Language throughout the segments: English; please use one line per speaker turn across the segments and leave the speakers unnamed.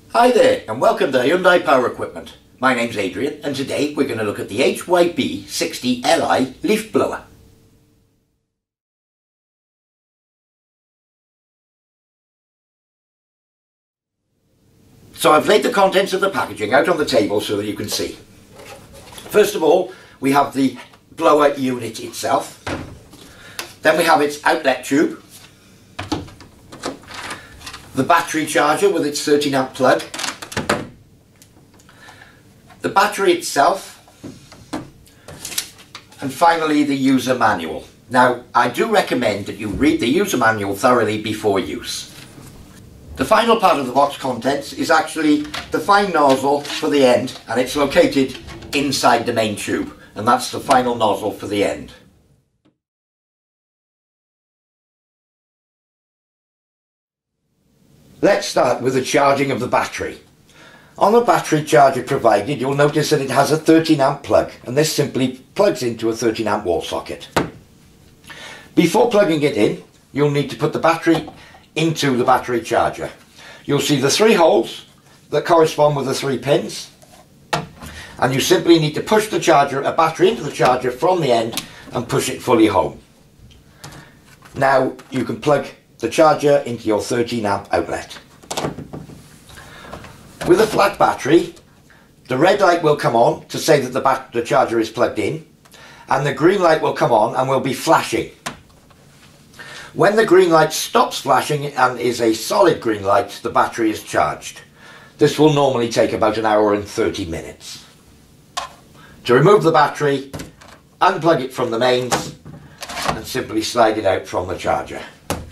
Hi there and welcome to Hyundai Power Equipment. My name's Adrian and today we're going to look at the HYB 60 Li leaf blower. So I've laid the contents of the packaging out on the table so that you can see. First of all, we have the blower unit itself. Then we have its outlet tube. The battery charger with its 13 amp plug. The battery itself. And finally the user manual. Now I do recommend that you read the user manual thoroughly before use. The final part of the box contents is actually the fine nozzle for the end, and it's located inside the main tube, and that's the final nozzle for the end. Let's start with the charging of the battery. On the battery charger provided, you'll notice that it has a 13 amp plug, and this simply plugs into a 13 amp wall socket. Before plugging it in, you'll need to put the battery into the battery charger. You'll see the 3 holes that correspond with the 3 pins, and you simply need to push the battery into the charger from the end and push it fully home. Now you can plug the charger into your 13 amp outlet. With a flat battery, the red light will come on to say that the charger is plugged in, and the green light will come on and will be flashing. When the green light stops flashing and is a solid green light, the battery is charged. This will normally take about an hour and 30 minutes. To remove the battery, unplug it from the mains and simply slide it out from the charger.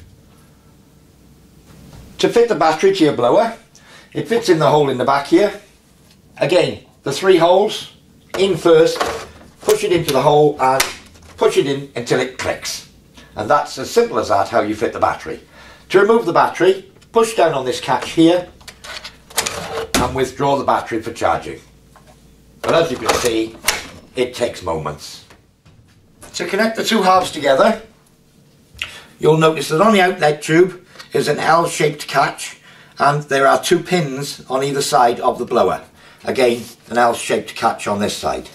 To fit the battery to your blower, it fits in the hole in the back here. Again, the 3 holes, in first, push it into the hole and push it in until it clicks. And that's as simple as that, how you fit the battery. To remove the battery, push down on this catch here and withdraw the battery for charging. But as you can see, it takes moments. To connect the 2 halves together, you'll notice that on the outlet tube is an L-shaped catch, and there are 2 pins on either side of the blower. Again, an L-shaped catch on this side.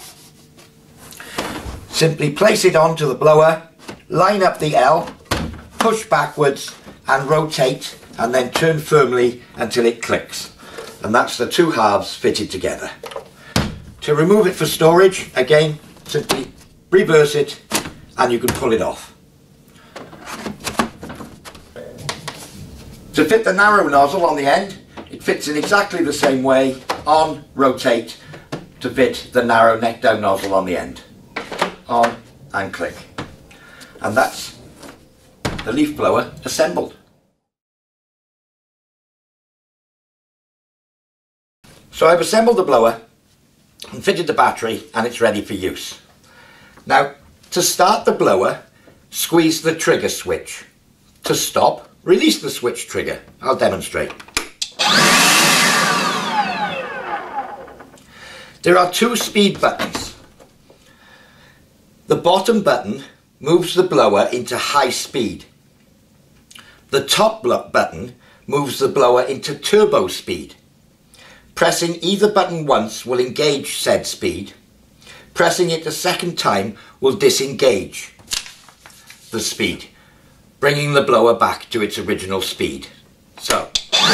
Simply place it onto the blower, line up the L, push backwards and rotate, and then turn firmly until it clicks. And that's the 2 halves fitted together. To remove it for storage, again, simply reverse it and you can pull it off. To fit the narrow nozzle on the end, it fits in exactly the same way, on, rotate, to fit the narrow neck down nozzle on the end. On and click. And that's the leaf blower assembled. So I've assembled the blower and fitted the battery, and it's ready for use. Now, to start the blower, squeeze the trigger switch. To stop, release the switch trigger. I'll demonstrate. There are 2 speed buttons. The bottom button moves the blower into high speed. The top button moves the blower into turbo speed. Pressing either button once will engage said speed. Pressing it a second time will disengage the speed, bringing the blower back to its original speed. So,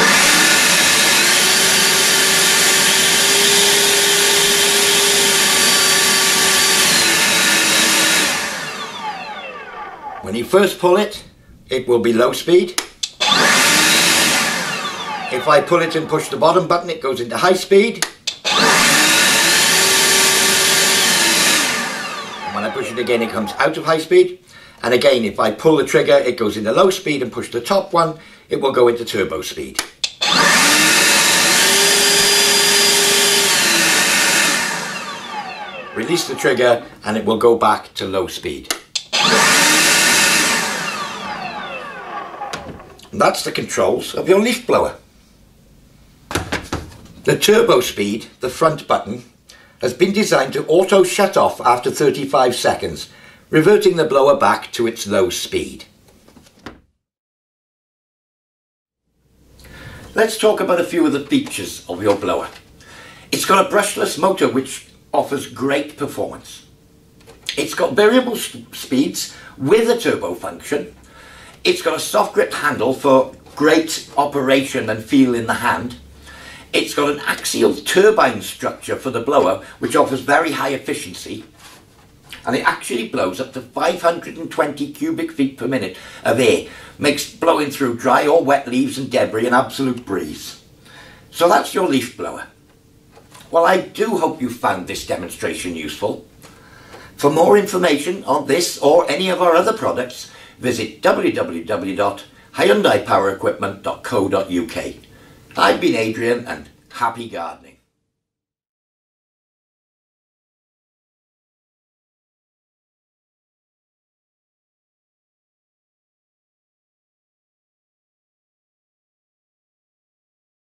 when you first pull it, it will be low speed. If I pull it and push the bottom button, it goes into high speed. And when I push it again, it comes out of high speed. And again, if I pull the trigger, it goes into low speed, and push the top one, it will go into turbo speed. Release the trigger and it will go back to low speed. And that's the controls of your leaf blower. The turbo speed, the front button, has been designed to auto shut off after 35 seconds, reverting the blower back to its low speed. Let's talk about a few of the features of your blower. It's got a brushless motor which offers great performance. It's got variable speeds with a turbo function. It's got a soft grip handle for great operation and feel in the hand. It's got an axial turbine structure for the blower which offers very high efficiency, and it actually blows up to 520 cubic feet per minute of air, makes blowing through dry or wet leaves and debris an absolute breeze. So that's your leaf blower. Well, I do hope you found this demonstration useful. For more information on this or any of our other products, visit www.hyundaipowerequipment.co.uk. I've been Adrian, and happy gardening.